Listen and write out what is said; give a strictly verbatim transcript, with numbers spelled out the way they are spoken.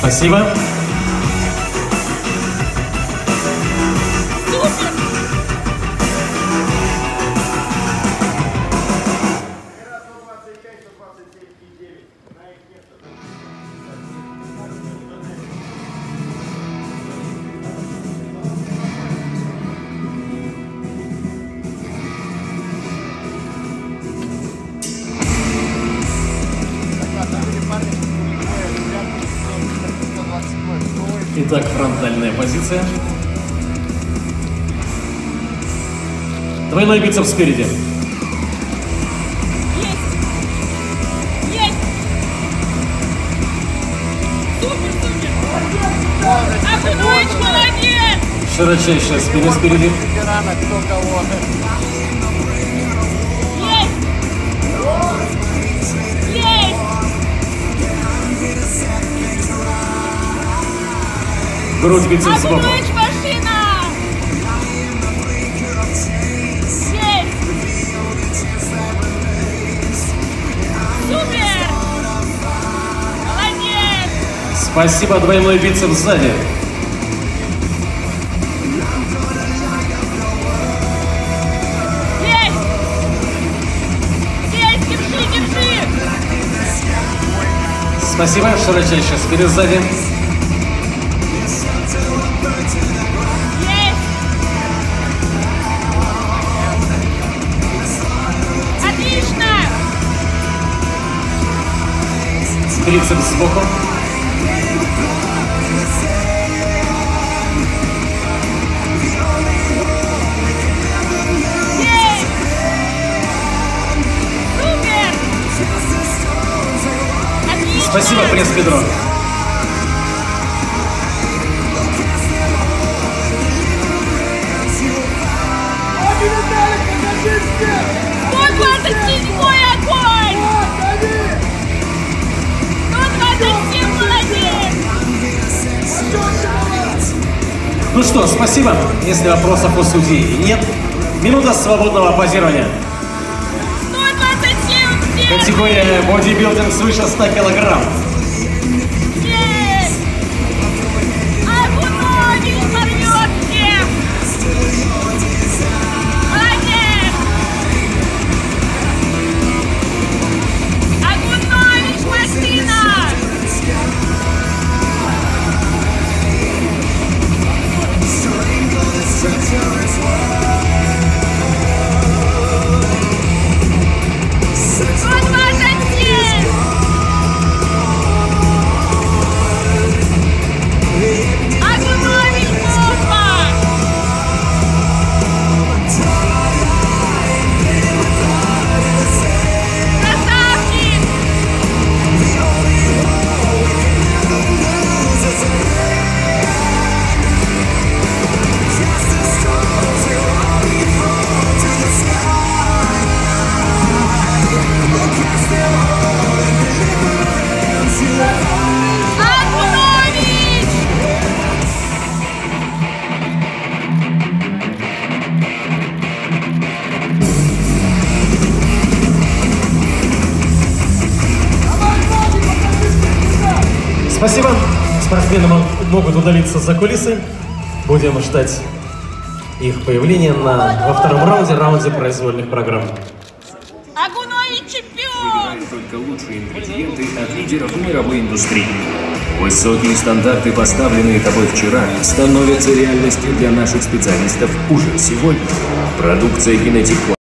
Спасибо. Итак, фронтальная позиция. Двойной бицепс спереди. Есть! Есть! Супер, супер! Акунович, молодец! Широчайшая спина спереди. Есть! Есть! Грудь, бицепс сбоку. Акунович, машина! Есть! Супер! Молодец! Спасибо, двойной бицепс сзади. Есть! Есть! Держи, держи! Спасибо, широчайшая спина сзади. Есть! Отлично! Трицепс сбоку. Есть! Супер! Отлично! Спасибо, пресс-бедро. сто двадцать седьмой огонь! сто двадцать семь, молодец! Ну что, спасибо. Если вопросов у судей нет, минута свободного позирования. сто двадцать семь, успех! Категория бодибилдинг свыше ста килограмм. Есть! Акунович порвет всех! Молодец! Акунович, машина! сто двадцать семь! Акунович, бомба! Красавчик! Акунович! Спасибо. Спортсмены могут удалиться за кулисы. Будем ждать их появления на, во втором раунде, раунде произвольных программ. Акунович чемпион! Только лучшие ингредиенты от лидеров мировой индустрии. Высокие стандарты, поставленные тобой вчера, становятся реальностью для наших специалистов уже сегодня. Продукция Генетик